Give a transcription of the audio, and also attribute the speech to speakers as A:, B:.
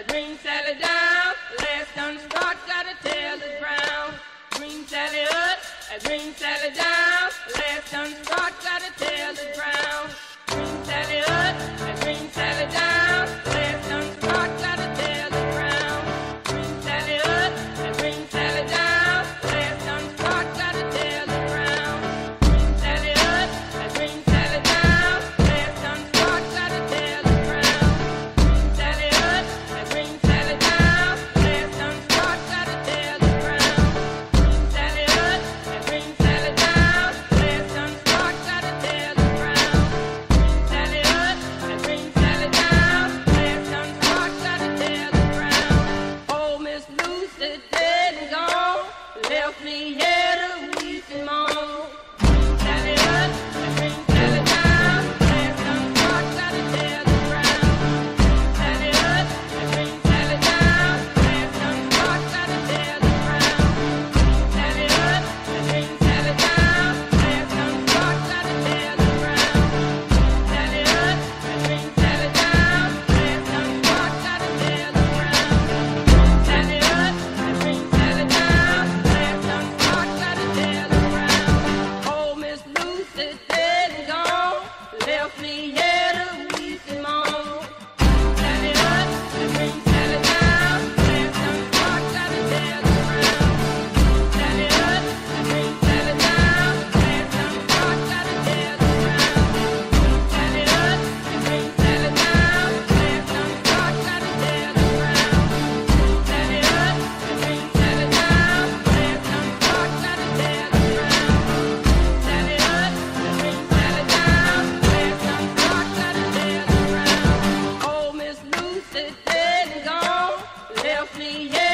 A: green Sally down, last done start, gotta tell the brown. Green Sally up, green Sally down, last done start, gotta tell the brown. Green Sally up, green Sally down, last done start, gotta tell the brown. Green Sally up, green Sally down, last done start, gotta tell the brown. Green Sally up, green Sally down, last done start, gotta tell the brown. Green Sally up, green Sally down, last done start, gotta tell the brown. Green Sally up, green Sally down, last done start, gotta tell the brown. Green Sally up, green Sally down, last done start, gotta tell the brown. Oh, Miss Lucy dead and gone, left me here to weep and moan. Green Sally up, green Sally down, last done start, gotta tell the brown. Green Sally up, green Sally down, last done start, gotta tell the brown. Green Sally up, green Sally down, last done start, gotta tell the brown. Green Sally up, green Sally down, last done start, gotta tell the brown. Green Sally up, green Sally down, last done start, gotta tell the brown. Oh, Miss Lucy dead and gone, left me here to weep and moan. Green Sally up, green Sally down, last done start, gotta tell the brown. Green Sally up, green Sally down, last done start, gotta tell the brown. Green Sally up, green Sally down, last done start, gotta tell the brown. Green Sally up, green Sally down, last done start, gotta tell the brown. Green Sally up, green Sally down, last done start, gotta tell the brown. Oh, Miss Lucy dead and gone, left me here